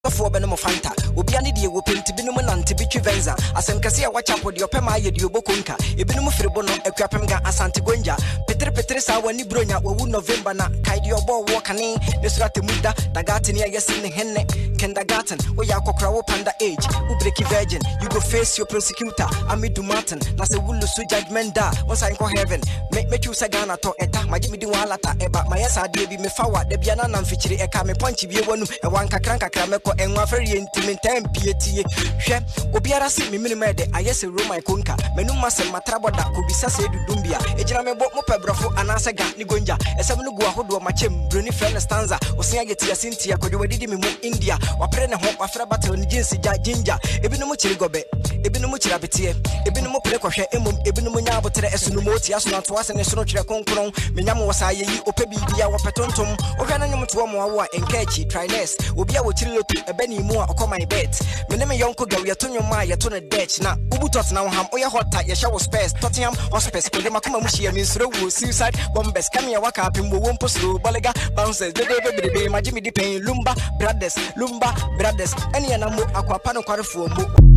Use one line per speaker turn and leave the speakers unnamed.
for Benamo Fanta, Ubiani de Wopin to Binum and Tibichi Venza, Asancasia watch up with your Pema Yediobokunka, Ibinum Fribono, Equapanga, Asantigonja, Petresa, when you bring out November, Kaidio Bo Wakani, the Stratamuda, Dagatini, yes in the Henne, Kindergarten, where Yakokra Panda age, Ubreki Virgin, you go face your prosecutor, Amidu Martin, Nasa Wulu Su judgment da, once I go heaven, make you Sagana to Eta, my Jimmy Dualata, about my yes, I did be me forward, the Biana and Fichi, a Kame Punchy, one, and one Kakranka Krameko, and one very intimate time, PTA. Shep, Obiara see me minimade, I yes a room I kunka, Menumas and Matrabo that could be Sase Dumbia, a German bought Mopebrafo and Asaga Nigonja, a 7 Gua Hodo Machem, Bruni Fena Stanza, or Siagetia Cynthia, could you did me India, or Prena Hope after Battle and Jinsi Ginger, Ebinomuchi Gobe, Ebinomuchi Rabitie, Ebinomo Precoche, Ebinomunya, but Esunumoti, Asuna to us and Esunocha Concron, Minamo Wasai, Opebia, or Patontum, or Ganam to Moa and Kechi, Trines, Ubia Wachilo, a Benny Moa, or my bed. Meneme Yonko Gaviatonio Maya, Tona Detch, now Ubutot now ham, Oya Hot, Yashaw space, Tottenham, Hospice, Makuma Mushi, and Misro, Suicide, Bombes, Kamia Waka, Pimbo, Womposu, Balaga, Bounces, the baby, my Jimmy Depain, Lumba, Brothers, any animal, Aquapano Quarafu.